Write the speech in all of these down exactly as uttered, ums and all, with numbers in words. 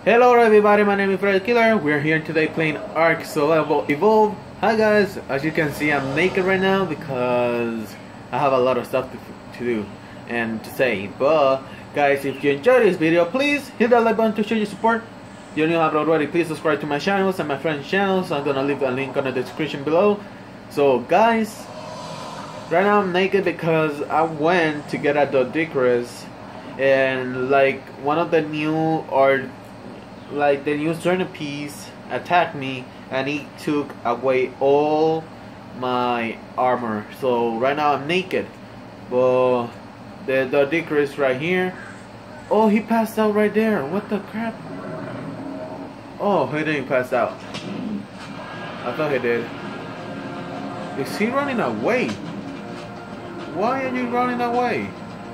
Hello everybody, my name is Freddy Killer. We're here today playing Ark Survival Evolved. Hi guys, as you can see I'm naked right now because I have a lot of stuff to, to do and to say. But guys, if you enjoyed this video, please hit that like button to show your support. If you don't have it already, please subscribe to my channels and my friends' channels. I'm gonna leave a link on the description below. So guys, right now I'm naked because I went to get a Doedicurus, and like one of the new or like the new centipede attacked me and he took away all my armor. So right now I'm naked. But the Doedicurus right here. Oh, he passed out right there. What the crap? Oh, he didn't pass out. I thought he did. Is he running away? Why are you running away?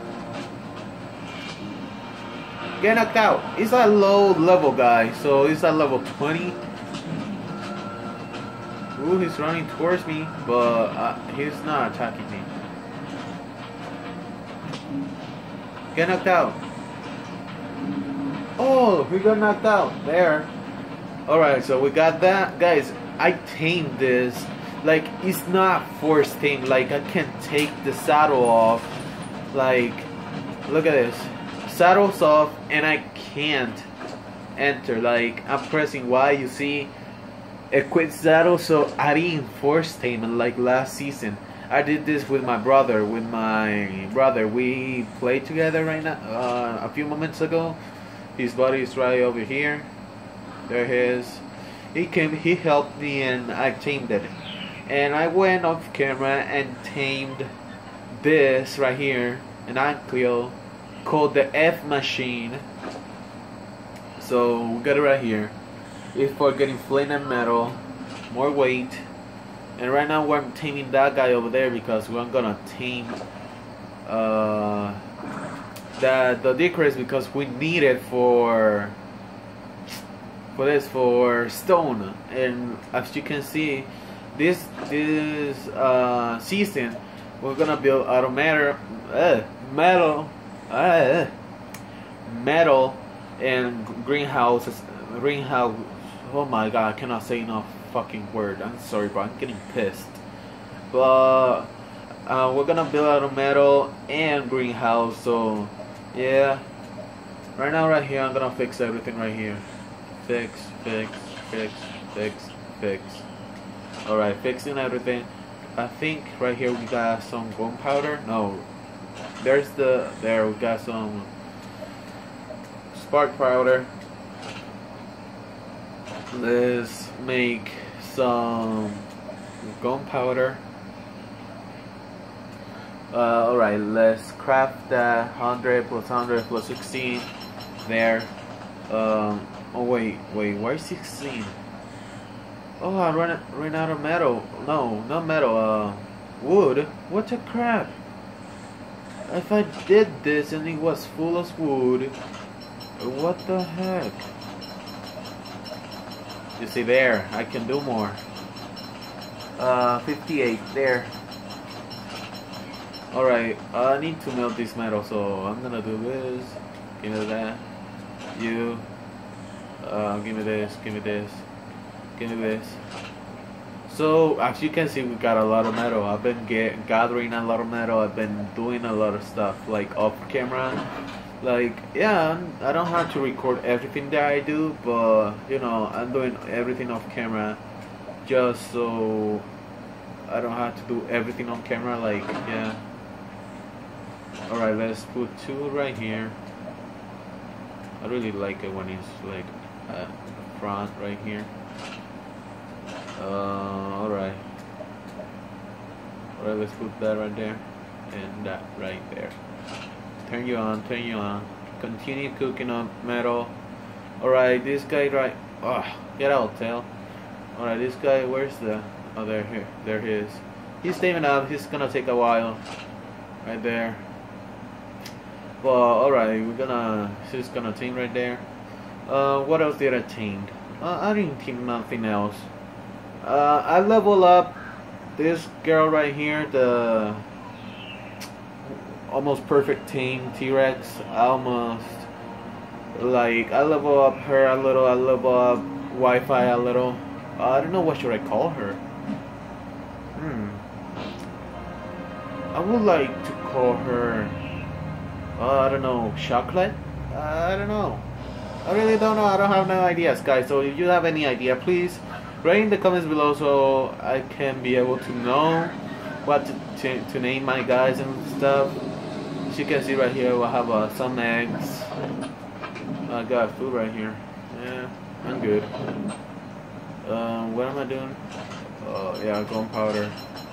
Get knocked out. He's a low level guy, so he's at level twenty. Ooh, he's running towards me, but uh, he's not attacking me. Get knocked out. Oh, he got knocked out. There. Alright, so we got that. Guys, I tamed this. Like, it's not forced tame. Like, I can take the saddle off. Like, look at this. Saddle's off and I can't enter. Like, I'm pressing Y, you see, equip saddle. So I didn't force tame it like last season. I did this with my brother. With my brother, we played together right now. Uh, a few moments ago. His body is right over here. There he is. He came. He helped me and I tamed it. And I went off camera and tamed this right here, an Ankylo, called the F machine. So we got it right here. It's for getting flint and metal, more weight. And right now we're taming that guy over there because we're gonna tame uh, the the Doedicurus because we need it for for this for stone. And as you can see, this this uh, season we're gonna build out of metal, uh, metal. Uh, metal and greenhouses. Greenhouse. Oh my god, I cannot say enough fucking word. I'm sorry, bro. I'm getting pissed. But uh, we're gonna build out of metal and greenhouse. So yeah. Right now, right here, I'm gonna fix everything right here. Fix, fix, fix, fix, fix. All right, fixing everything. I think right here we got some gunpowder. No. There's the there we got some spark powder. Let's make some gunpowder. Uh, Alright, let's craft that hundred plus hundred plus sixteen there. Um, oh wait, wait, where's sixteen? Oh, I ran ran out of metal. No, not metal. Uh, wood. What the crap? If I did this and it was full of wood, what the heck? You see there, I can do more. Uh, fifty-eight, there. Alright, I need to melt this metal, so I'm gonna do this. Give me that. You. Uh, give me this, give me this. Give me this. So as you can see, we got a lot of metal. I've been get, gathering a lot of metal. I've been doing a lot of stuff like off camera. Like yeah, I don't have to record everything that I do, but you know I'm doing everything off camera just so I don't have to do everything on camera. Like yeah. All right, let's put two right here. I really like it when it's like uh, front right here. Uh, alright. Alright, let's put that right there. And that right there. Turn you on, turn you on. Continue cooking on metal. Alright, this guy right. Oh, get out, tail. Alright, this guy, where's the. Oh, there, here. There he is. He's staying up. He's gonna take a while. Right there. But, alright, we're gonna. She's gonna team right there. Uh, what else did I team? Uh, I didn't team nothing else. Uh, I level up this girl right here, the almost perfect team T-Rex. I almost Like I level up her a little, I level up Wi-Fi a little. Uh, I don't know what should I call her. Hmm. I would like to call her. Uh, I don't know, chocolate. Uh, I don't know. I really don't know. I don't have no ideas, guys. So if you have any idea, please write in the comments below so I can be able to know what to, to, to name my guys and stuff. As you can see right here, we'll have uh, some eggs. I got food right here. Yeah, I'm good. Um, what am I doing? Oh, yeah, gunpowder.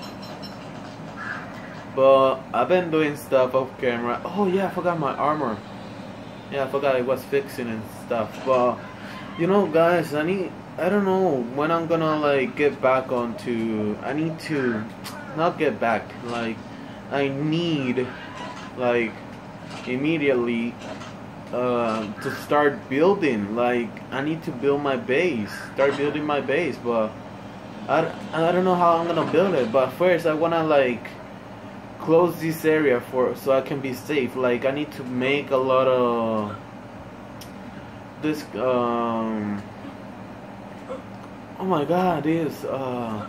But I've been doing stuff off camera. Oh, yeah, I forgot my armor. Yeah, I forgot I was fixing and stuff. But, you know, guys, I need... I don't know when I'm gonna, like, get back onto... I need to... Not get back. Like, I need, like, immediately... Uh, to start building. Like I need to build my base, start building my base, but I, I don't know how I'm gonna build it. But first I wanna like close this area for so I can be safe. Like I need to make a lot of this um oh my god, this uh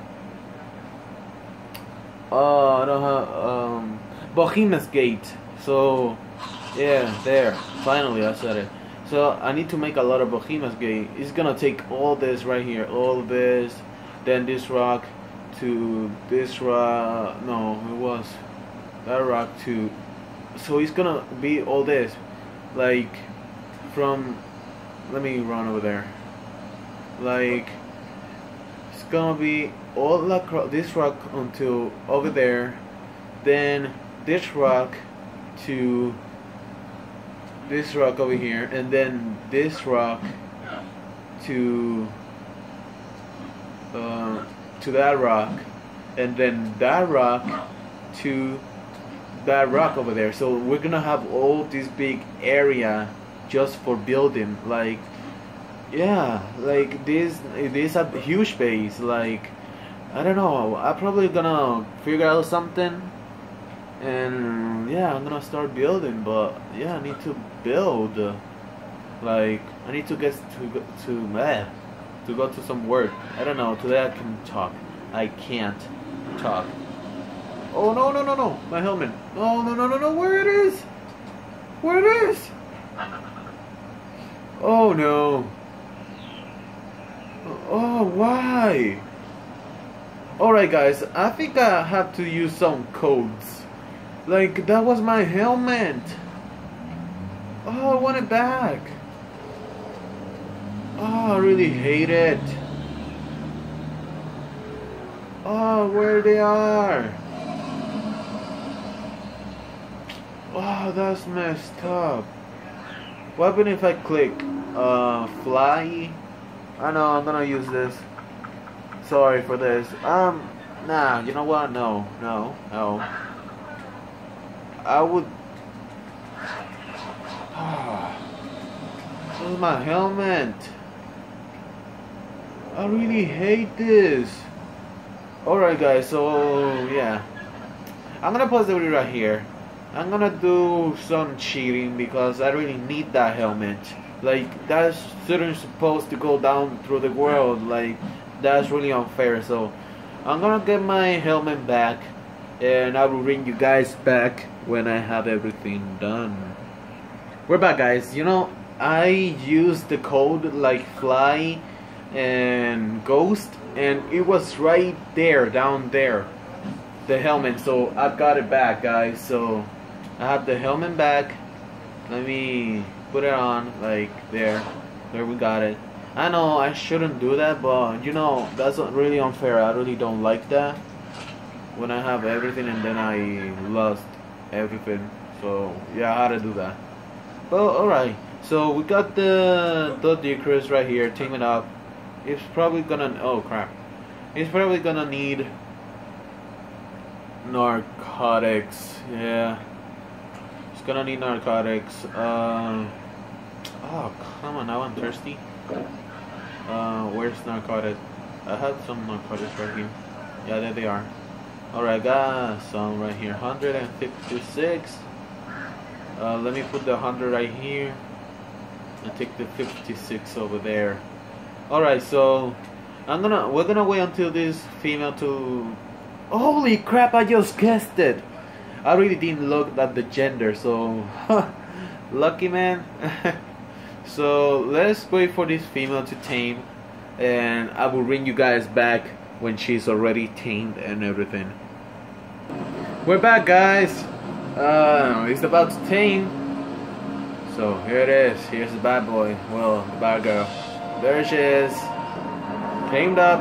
uh I don't have um Behemoth Gate. So yeah, there. Finally, I said it. So I need to make a lot of Behemoth Gate. It's gonna take all this right here, all this, then this rock to this rock. No, it was that rock to. So it's gonna be all this, like from. Let me run over there. Like it's gonna be all across this rock until over there, then this rock to this rock over here, and then this rock to uh, to that rock, and then that rock to that rock over there. So we're gonna have all this big area just for building. Like yeah, like this this a huge base. Like I don't know, I'm probably gonna figure out something. And yeah, I'm gonna start building, but yeah, I need to build. Like I need to get to go to eh, to go to some work. I don't know. Today I can talk. I can't talk. Oh no no no no! My helmet. Oh no no no no! Where it is? Where it is? Oh no! Oh why? All right, guys. I think I have to use some codes. Like, that was my helmet. Oh, I want it back. Oh, I really hate it. Oh, where they are. Oh, that's messed up. What happens if I click uh, fly? I know, I'm gonna use this. Sorry for this. Um, nah, you know what? No, no, no. I would. Ah, this is my helmet. I really hate this. Alright, guys, so yeah. I'm gonna pause the video right here. I'm gonna do some cheating because I really need that helmet. Like, that's shouldn't supposed to go down through the world. Like, that's really unfair. So, I'm gonna get my helmet back. And I will bring you guys back when I have everything done. We're back, guys. You know, I used the code like fly and ghost, and it was right there, down there, the helmet. So I got it back, guys. So I have the helmet back. Let me put it on, like there. There, we got it. I know I shouldn't do that, but you know, that's really unfair. I really don't like that. When I have everything and then I lost everything. So yeah, I had to do that. But alright, so we got the the Decrease right here, team it up. It's probably gonna, oh crap. It's probably gonna need narcotics. Yeah, it's gonna need narcotics. Uh, oh come on, now I'm thirsty. Uh, where's narcotics? I had some narcotics right here. Yeah, there they are. Alright, got some right here. one hundred fifty-six. Uh, let me put the one hundred right here. I take the fifty-six over there. Alright, so I'm gonna we're gonna wait until this female to holy crap, I just guessed it. I really didn't look at the gender, so lucky man. So let's wait for this female to tame, and I will bring you guys back when she's already tamed and everything. We're back, guys. Uh, it's about to tame. So here it is. Here's the bad boy. Well, the bad girl. There she is. Tamed up.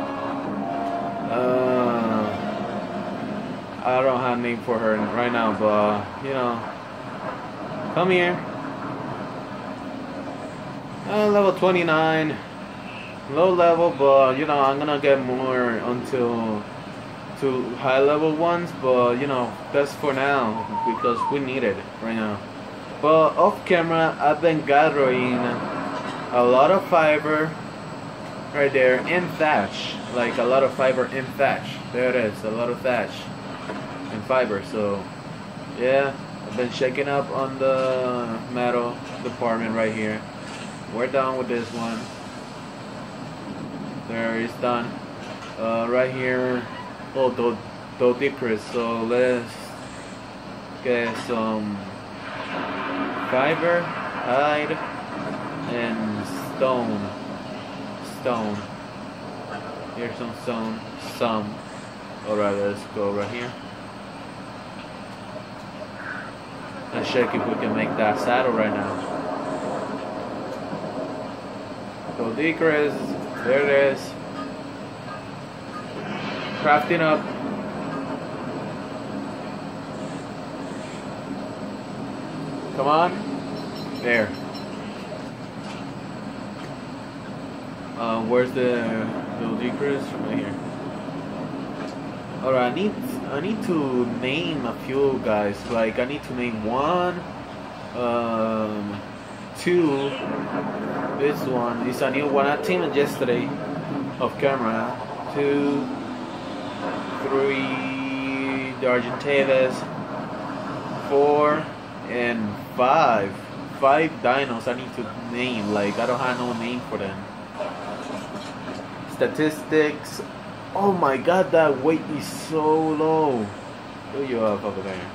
Uh, I don't have a name for her right now, but you know, come here. Uh, level twenty-nine. Low level, but you know, I'm gonna get more until to high level ones, but you know, that's for now because we need it right now. But off camera, I've been gathering a lot of fiber right there and thatch, like a lot of fiber and thatch. There it is, a lot of thatch and fiber. So yeah, I've been checking up on the metal department right here. We're done with this one. There, it's done. Uh, right here, oh, the the decrease. So let's get some fiber, hide, and stone. Stone. Here's some stone. Some. Alright, let's go right here. Let's check if we can make that saddle right now. So decrease. There it is. Crafting up. Come on. There. Uh, where's the the decrease? Right here. Alright, I need I need to name a few guys. Like I need to name one, um, two. This one is a new one. I teamed yesterday off camera. Two, three, the Argentavis, four, and five. Five dinos I need to name. Like I don't have no name for them. Statistics. Oh my god, that weight is so low. Who you have over there?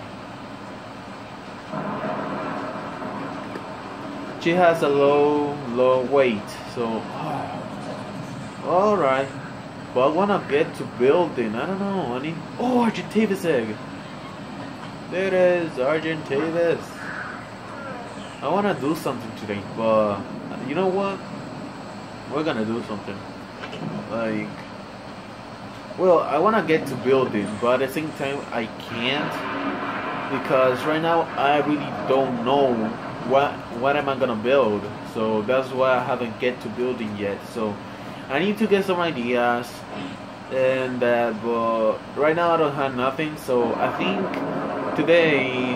She has a low, low weight, so oh, all right. But I wanna get to building. I don't know. I need. Oh, Argentavis egg. There it is, Argentavis. I wanna do something today, but you know what? We're gonna do something. Like, well, I wanna get to building, but at the same time I can't because right now I really don't know what what am I gonna build. So that's why I haven't get to building yet. So I need to get some ideas and that, but right now I don't have nothing. So I think today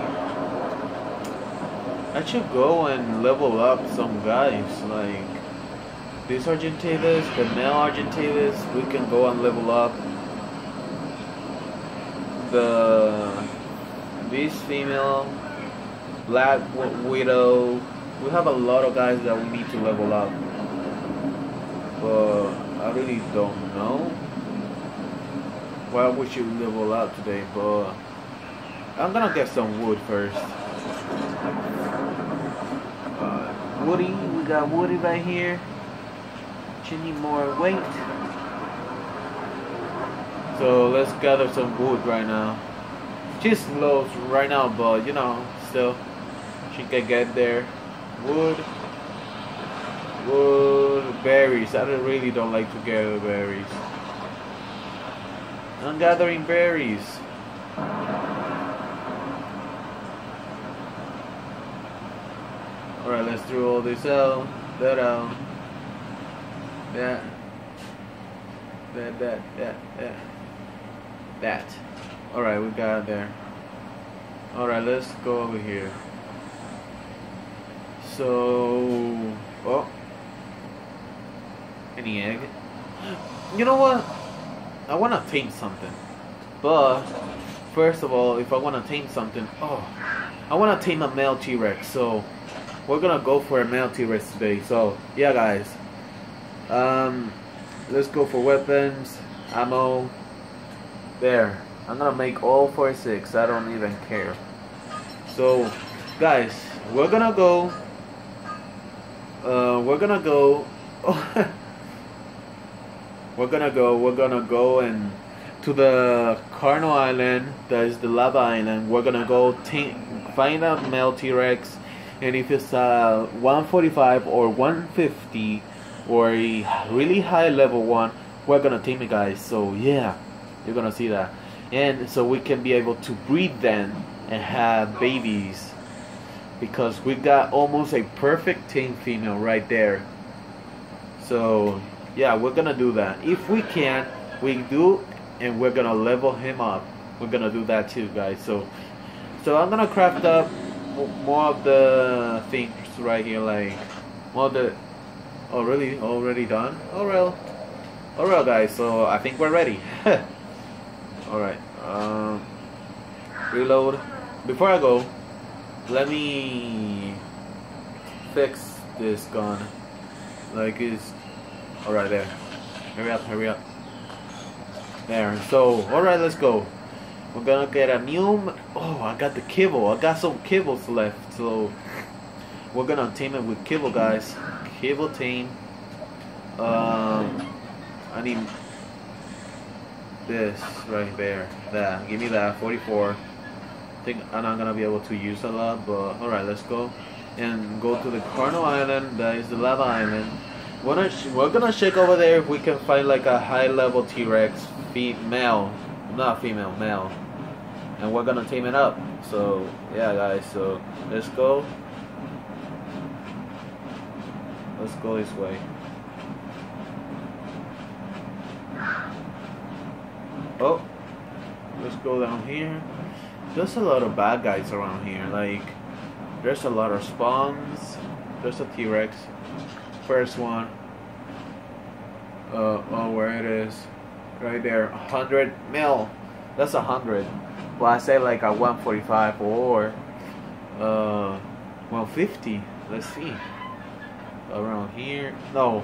I should go and level up some guys like this Argentavis, the male Argentavis. We can go and level up the this female Black Widow. We have a lot of guys that we need to level up, but I really don't know what we should level up today. But I'm gonna get some wood first. Uh, Woody, we got Woody right here. She need more weight, so let's gather some wood right now. She's low right now, but you know, still she can get there. Wood, wood, berries. I don't, really don't like to gather berries. I'm gathering berries. All right, let's throw all this out. That out. That, that, that, that, that, that. Alright, we got it there. Alright, let's go over here. So, oh, any egg? You know what? I want to tame something. But, first of all, if I want to tame something, oh, I want to tame a male T-Rex. So, we're gonna go for a male T-Rex today. So yeah, guys, um, let's go for weapons, ammo. There, I'm gonna make all forty-six. I don't even care. So, guys, we're gonna go. Uh, we're gonna go. we're gonna go. We're gonna go and to the Carno Island. That is the lava island. We're gonna go find out male T-Rex, and if it's uh one forty-five or one fifty or a really high level one, we're gonna tame it, guys. So yeah, you're gonna see that, and so we can be able to breed them and have babies, because we got almost a perfect tame female right there. So yeah, we're gonna do that if we can. We do, and we're gonna level him up. We're gonna do that too, guys. So so I'm gonna craft up more of the things right here, like more of the oh really already done. Oh well, oh well, guys. So I think we're ready. All right, um, reload. Before I go, let me fix this gun. Like it's all right there. Hurry up, hurry up. There. So all right, let's go. We're gonna get a new. Oh, I got the kibble. I got some kibbles left. So we're gonna tame it with kibble, guys. Kibble tame. Um, I need this right there. That. Give me that. forty-four. I think I'm not gonna be able to use a lot, but all right, let's go and go to the Carno Island. That is the lava island. We're gonna we're gonna check over there if we can find like a high level T-Rex female, not female, male, and we're gonna tame it up. So yeah, guys. So let's go. Let's go this way. Oh, let's go down here. There's a lot of bad guys around here. Like, there's a lot of spawns. There's a T-Rex. First one. Uh, oh, where it is. Right there. one hundred mil. That's a hundred. Well, I say like a one forty-five or uh, one fifty. Let's see. Around here. No.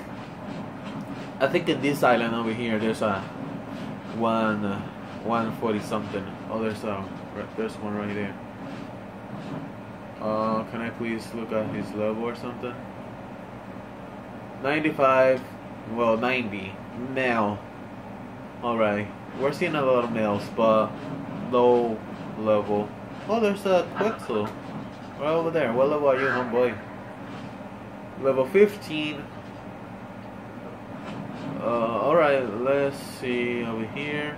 I think in this island over here, there's a one, uh, one forty something. Oh, there's a, there's one right there. Uh, can I please look at his level or something? ninety-five, well, ninety male. Alright, we're seeing a lot of males, but low level. Oh, there's a Quetzal right over there. What level are you, homeboy? Level fifteen. Uh, alright, let's see over here.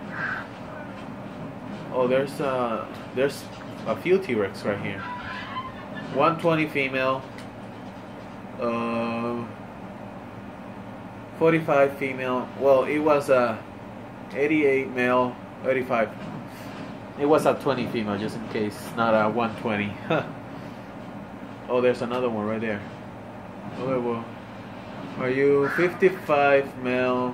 Oh, there's a, there's a few T-Rex right here. one twenty female. Uh, forty-five female. Well, it was a eighty-eight male, eighty-five. It was a twenty female, just in case, not a one twenty. Oh, there's another one right there. Oh, well. Are you fifty-five male?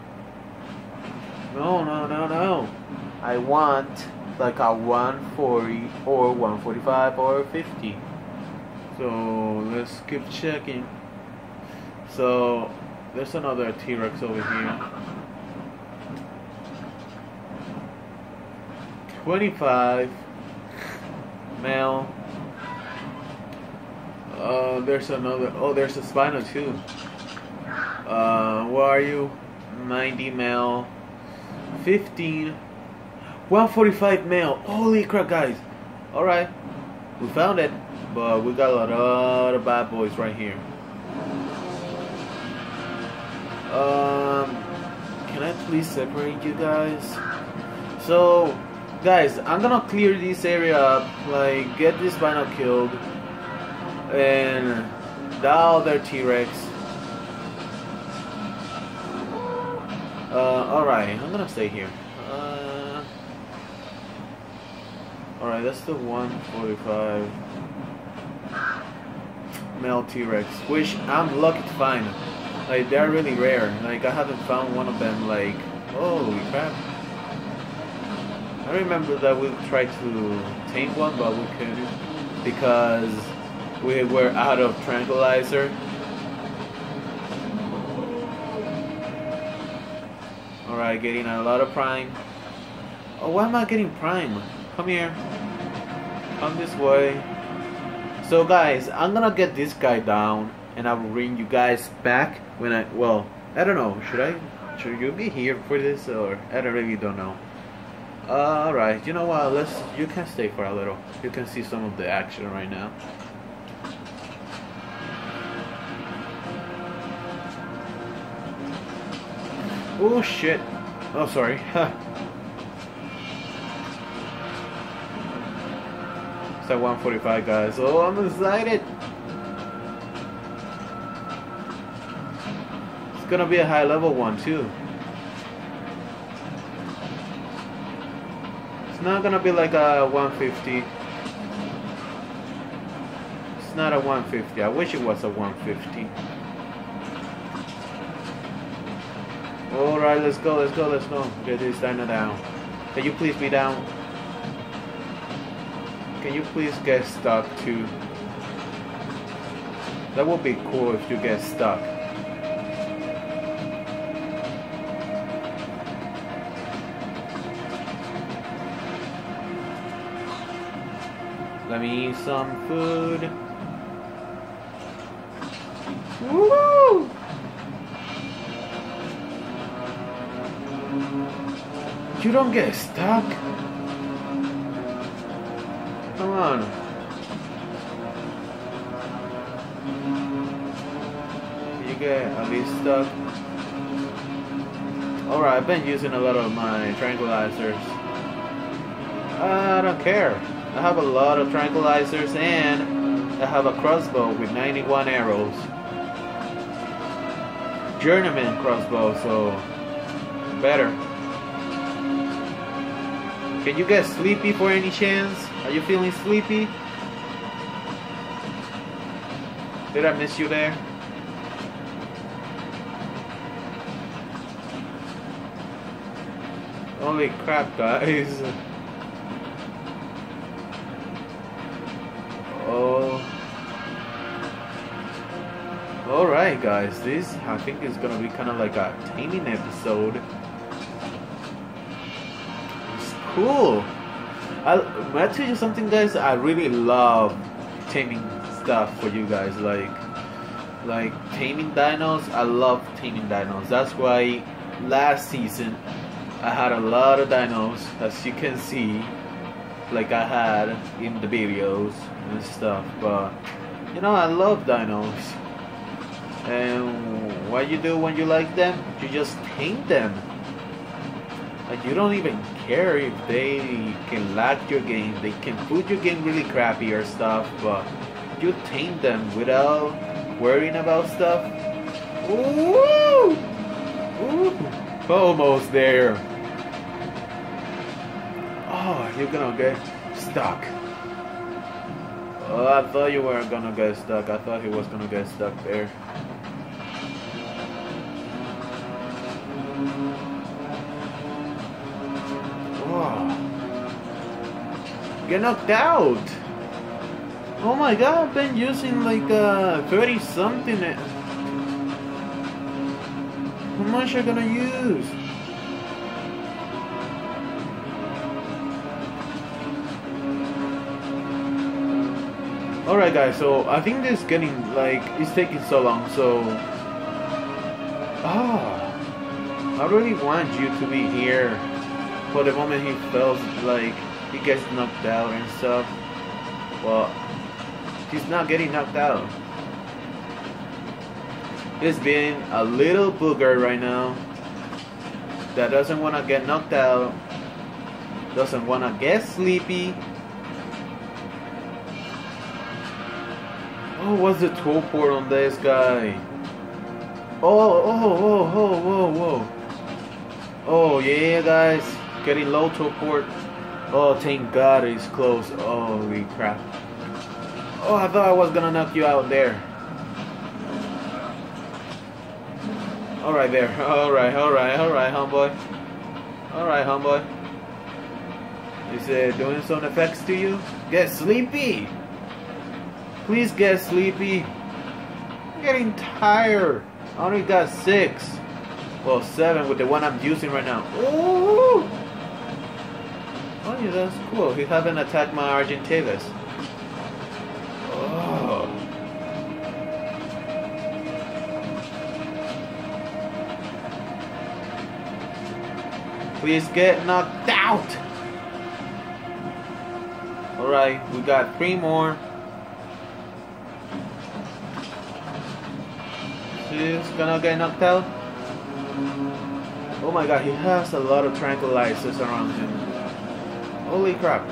No, no, no, no. I want like a one forty or one forty-five or fifty. So let's keep checking. So there's another T-Rex over here. twenty-five male. Uh, there's another. Oh, there's a Spino too. Uh, where are you? ninety male. fifteen. one forty-five male. Holy crap, guys. Alright. We found it. But we got a lot of bad boys right here. Um, can I please separate you guys? So, guys, I'm gonna clear this area up. Like, get this Spino killed. And the other T-Rex. Uh, alright, I'm gonna stay here. Uh, alright, that's the one forty-five male T-Rex, which I'm lucky to find. Like, they're really rare. Like, I haven't found one of them, like, holy crap. I remember that we tried to tame one, but we couldn't, because we were out of tranquilizer. Alright, getting a lot of prime. Oh, why am I getting prime? Come here. Come this way. So guys, I'm gonna get this guy down and I will bring you guys back when I, well, I don't know, should I, should you be here for this or, I don't really don't know. Uh, Alright, you know what, let's, you can stay for a little. You can see some of the action right now. Oh shit. Oh sorry. It's at one forty-five guys. Oh, I'm excited. It's gonna be a high level one too. It's not gonna be like a one fifty. It's not a one fifty. I wish it was a one fifty. Alright, let's go, let's go, let's go. Get this dino down. Can you please be down? Can you please get stuck too? That would be cool if you get stuck. Let me eat some food. Woo! You don't get stuck. Come on. You get at least stuck. Alright, I've been using a lot of my tranquilizers. I don't care. I have a lot of tranquilizers and I have a crossbow with ninety-one arrows. Journeyman crossbow, so better. Can you get sleepy for any chance? Are you feeling sleepy? Did I miss you there? Holy crap, guys. Oh. Alright, guys. This, I think, is gonna be kind of like a taming episode. Cool. I'll, I'll tell you something, guys. I really love taming stuff for you guys. Like, like taming dinos. I love taming dinos. That's why last season I had a lot of dinos, as you can see, like I had in the videos and stuff. But you know, I love dinos. And what you do when you like them? You just tame them. Like, you don't even care if they can lag your game, they can put your game really crappy or stuff, but you tame them without worrying about stuff. Ooh! Ooh! Almost there. Oh, you're gonna get stuck. Oh, I thought you weren't gonna get stuck. I thought he was gonna get stuck there. Get knocked out. Oh my god, I've been using like uh, thirty something. How much am I gonna use? Alright guys, so I think this is getting like, it's taking so long, so ah, I really want you to be here for the moment he feels like he gets knocked out and stuff. Well, he's not getting knocked out. He's being a little booger right now that doesn't want to get knocked out, doesn't want to get sleepy. Oh, what's the tool port on this guy? Oh, oh, oh, oh, whoa, whoa. Oh yeah, guys, getting low tool port. Oh, thank God it's close. Holy crap. Oh, I thought I was gonna knock you out there. Alright there. Alright, alright, alright, homeboy. Alright, homeboy. Is it doing some effects to you? Get sleepy! Please get sleepy. I'm getting tired. I only got six. Well, seven with the one I'm using right now. Ooh! Oh yeah, that's cool. He haven't attacked my Argentavis. Oh. Please get knocked out. Alright, we got three more. He's gonna get knocked out. Oh my god, he has a lot of tranquilizers around him. Holy crap.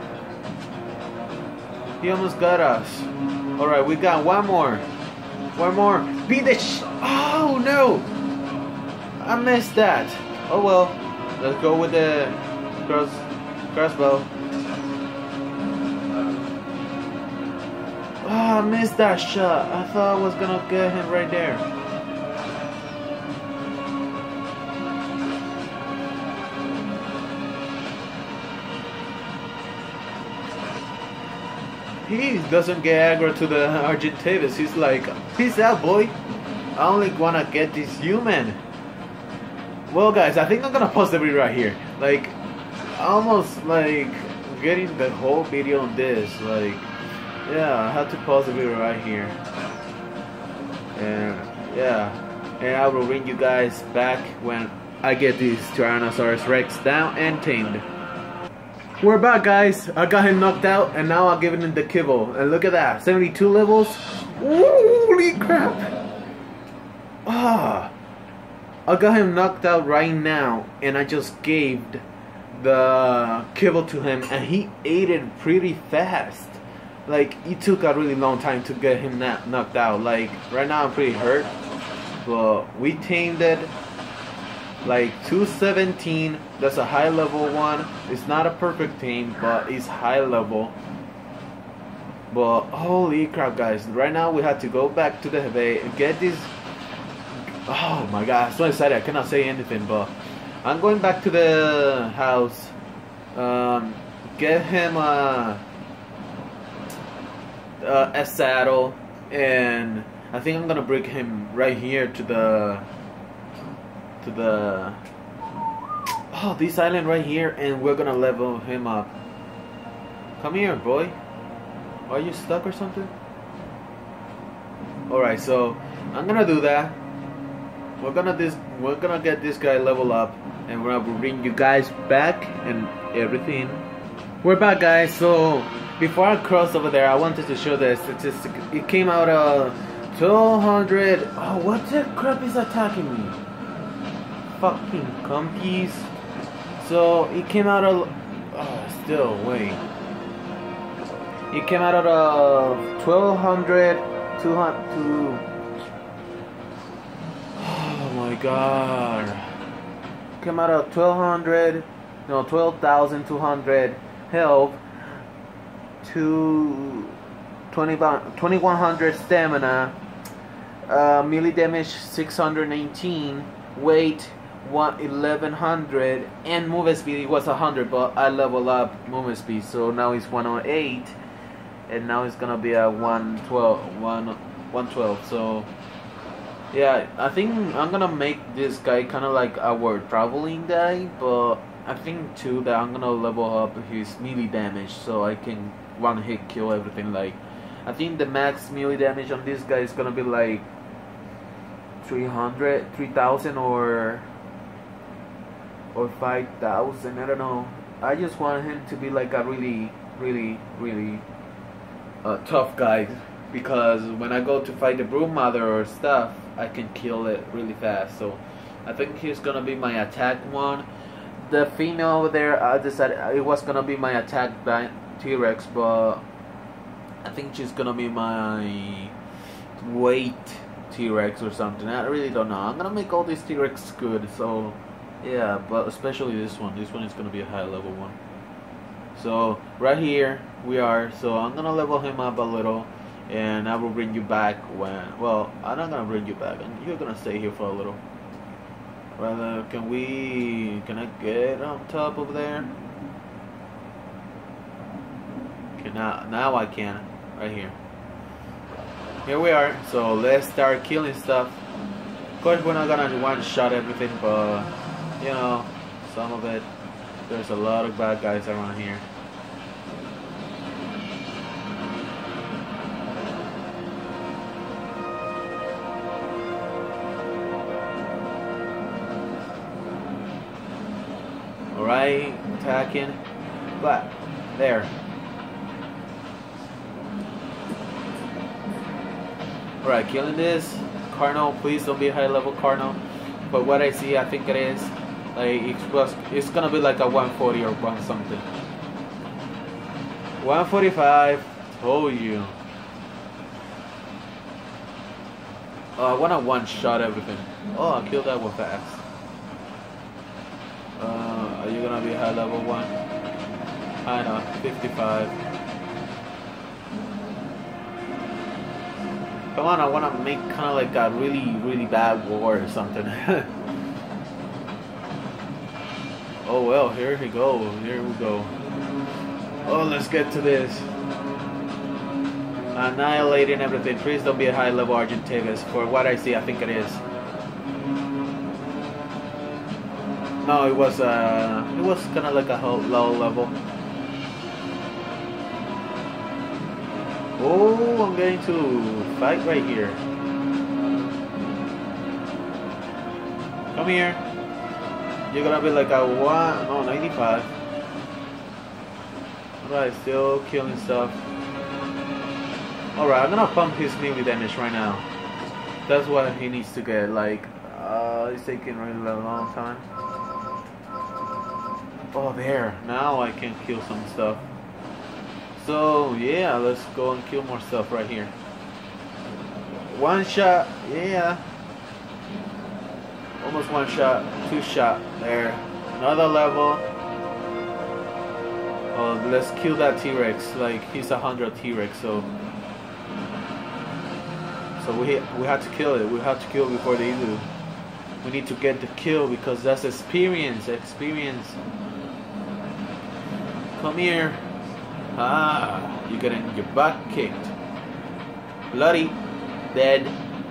He almost got us. Alright, we got one more. One more. Beat the sh- Oh no! I missed that. Oh well. Let's go with the cross crossbow. Oh, I missed that shot. I thought I was gonna get him right there. He doesn't get aggro to the Argentavis. He's like, peace out, boy. I only wanna get this human. Well, guys, I think I'm gonna pause the video right here. Like, almost like getting the whole video on this. Like, yeah, I have to pause the video right here. And yeah, and I will bring you guys back when I get this Tyrannosaurus Rex down and tamed. We're back, guys. I got him knocked out, and now I'm giving him the kibble. And look at that, seventy-two levels. Holy crap! Ah, I got him knocked out right now, and I just gave the kibble to him, and he ate it pretty fast. Like, it took a really long time to get him knocked out. Like, right now I'm pretty hurt, but we tamed it. Like two seventeen, that's a high level one. It's not a perfect tame, but it's high level. But holy crap, guys, right now we have to go back to the Hebe and get this. Oh my god, I'm so excited, I cannot say anything, but I'm going back to the house, um, get him a, a, a saddle, and I think I'm gonna bring him right here to the to the oh this island right here, and we're gonna level him up. Come here, boy. Are you stuck or something? Alright, so I'm gonna do that. We're gonna this we're gonna get this guy level up, and we're gonna bring you guys back and everything. We're back, guys. So before I cross over there, I wanted to show the statistic. It came out of two hundred. Oh, what the crap is attacking me? Fucking compies. So it came out of oh, still wait. It came out of twelve hundred, two hundred. Oh my god. Came out of twelve hundred, no, twelve thousand two hundred health to twenty-one hundred stamina, uh, melee damage six hundred nineteen, weight eleven hundred, and movement speed it was one hundred, but I leveled up movement speed, so now it's one oh eight, and now it's gonna be a one twelve, one twelve. So yeah, I think I'm gonna make this guy kind of like our traveling guy, but I think too that I'm gonna level up his melee damage so I can one hit kill everything. Like, I think the max melee damage on this guy is gonna be like three hundred, three thousand, or or five thousand. I don't know. I just want him to be like a really, really, really uh, tough guy, because when I go to fight the brood mother or stuff, I can kill it really fast. So I think he's gonna be my attack one. The female over there, I decided it was gonna be my attack T-Rex, but I think she's gonna be my weight T-Rex or something. I really don't know. I'm gonna make all these T-Rex good, so yeah, but especially this one. This one is gonna be a high level one. So right here we are. So I'm gonna level him up a little, and I will bring you back when. Well, I'm not gonna bring you back, and you're gonna stay here for a little. Rather, can we? Can I get on top over there? Okay, now now I can. Right here. here we are. So let's start killing stuff. Of course, we're not gonna one-shot everything, but you know, some of it. There's a lot of bad guys around here. Alright, attacking. But there. Alright, killing this. Carno, please don't be a high level Carno. But what I see, I think it is. Like it's, was, it's gonna be like a one forty or one something. one forty-five. Told you. Oh, I wanna one shot everything. Oh, I killed that one fast. Uh, are you gonna be high level one? I know, fifty-five. Come on, I wanna make kind of like a really, really bad war or something. Oh well, here we go, here we go. Oh, let's get to this. Annihilating everything. Please don't be a high level Argentavis. For what I see, I think it is. No, it was uh, it was kind of like a low level. Oh, I'm getting to fight right here. Come here. You're gonna be like a one, no, ninety-five. Alright, still killing stuff. Alright, I'm gonna pump his melee damage right now. That's what he needs to get. Like, uh, it's taking really a long time. Oh, there. Now I can kill some stuff. So, yeah, let's go and kill more stuff right here. One shot, yeah. Almost one shot, two shot, there. Another level. Oh, let's kill that T-Rex. Like, he's a hundred T-Rex, so... So we, we have to kill it. We have to kill it before they do. We need to get the kill because that's experience, experience. Come here. Ah, you're getting your butt kicked. Bloody. Dead.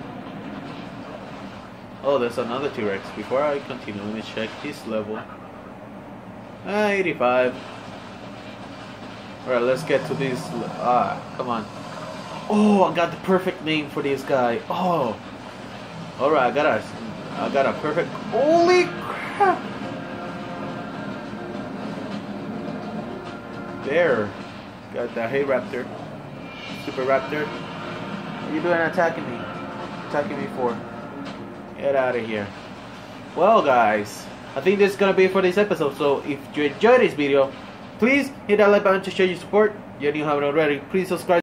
Oh, there's another T-Rex. Before I continue, let me check his level. Ah, eighty-five. Alright, let's get to this. Ah, come on. Oh, I got the perfect name for this guy. Oh. Alright, I got a, I got a perfect. Holy crap. There. Got the Hey Raptor. Super Raptor. What are you doing attacking me? Attacking me for? Get out of here. Well, guys, I think this is gonna be it for this episode. So if you enjoyed this video, please hit that like button to show your support. If you haven't already, please subscribe.